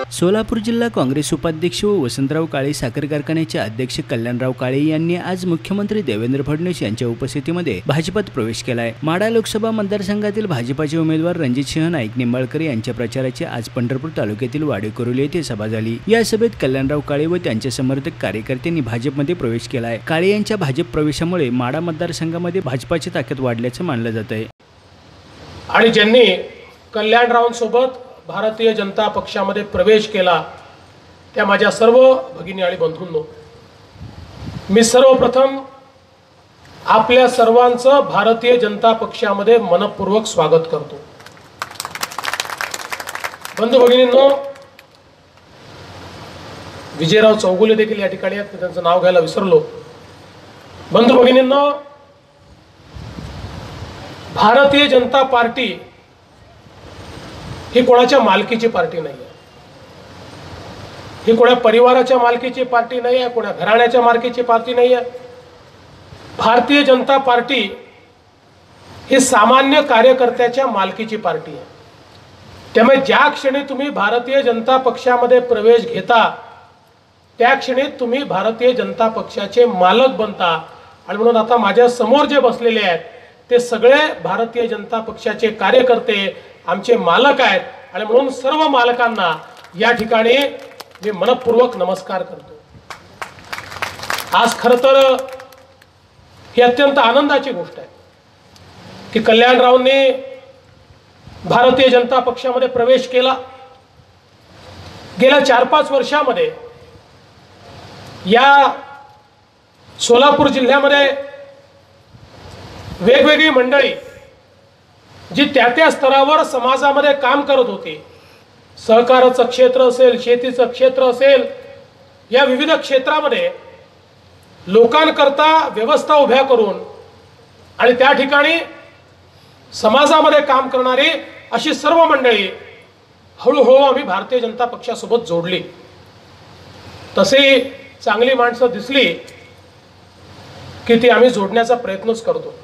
सोलापूर जिल्हा काँग्रेस उपाध्यक्ष व वसंतराव काळे साखर कारखान्याचे अध्यक्ष कल्याणराव काळे यांनी आज मुख्यमंत्री देवेंद्र फडणवीस यांच्या उपस्थितीमध्ये भाजपात प्रवेश केलाय। माढा लोकसभा मतदारसंघातील भाजपाचे उमेदवार रणजितसिंह नाईक निंबाळकर यांच्या प्रचाराची आज पंढरपूर तालुक्यातील वाडेकुरोली येथे सभा झाली। या सभेत कल्याणराव काळे व त्यांचे समर्थक कार्यकर्त्यांनी भाजपमध्ये प्रवेश केलाय। काळे यांच्या भाजप प्रवेशामुळे माढा मतदारसंघामध्ये भाजपाची ताकद वाढल्याचं मानलं जात आहे। आणि ज्यांनी कल्याणरावांसोबत भारतीय जनता पक्षामध्ये प्रवेश केला त्या माझ्या सर्व भगिनी आणि बंधूंनो, मी सर्वप्रथम आपल्या सर्वांचं भारतीय जनता पक्षामध्ये मनपूर्वक स्वागत करतो। बंधू भगिनींनो, विजयराव चौगुले देखील या ठिकाणी आहेत, मी त्यांचं नाव घ्यायला विसरलो। बंधू भगिनींनो, भारतीय जनता पार्टी ही कोणाच्या मालकीची पार्टी नाही आहे, ही कोणा परिवाराच्या मालकीची पार्टी नाही आहे, कोणा घराण्याच्या मालकीची पार्टी नाही आहे। भारतीय जनता पार्टी ही सामान्य कार्यकर्त्याच्या मालकीची पार्टी आहे। त्यामुळे ज्या क्षणी तुम्ही भारतीय जनता पक्षामध्ये प्रवेश घेता त्या क्षणी तुम्ही भारतीय जनता पक्षाचे मालक बनता। आणि म्हणून आता माझ्या समोर जे बसलेले आहेत ते सगळे भारतीय जनता पक्षाचे कार्यकर्ते आमचे मालक आहेत। आणि म्हणून सर्व मालकांना या ठिकाणी मी मनपूर्वक नमस्कार करतो। आज खरं तर ही अत्यंत आनंदाची गोष्ट आहे की कल्याणरावांनी भारतीय जनता पक्षामध्ये प्रवेश केला। गेल्या 4-5 वर्षामध्ये या सोलापूर जिल्ह्यामध्ये वेगवेगळी मंडळी जी त्या स्तरावर समाजामध्ये काम करत होती, सहकाराचं क्षेत्र असेल, शेतीचं क्षेत्र असेल, या विविध क्षेत्रामध्ये लोकांकरता व्यवस्था उभ्या करून आणि त्या ठिकाणी समाजामध्ये काम करणारी अशी सर्व मंडळी हळूहळू आम्ही भारतीय जनता पक्षासोबत जोडली। तशी चांगली माणसं दिसली की ती आम्ही जोडण्याचा प्रयत्नच करतो।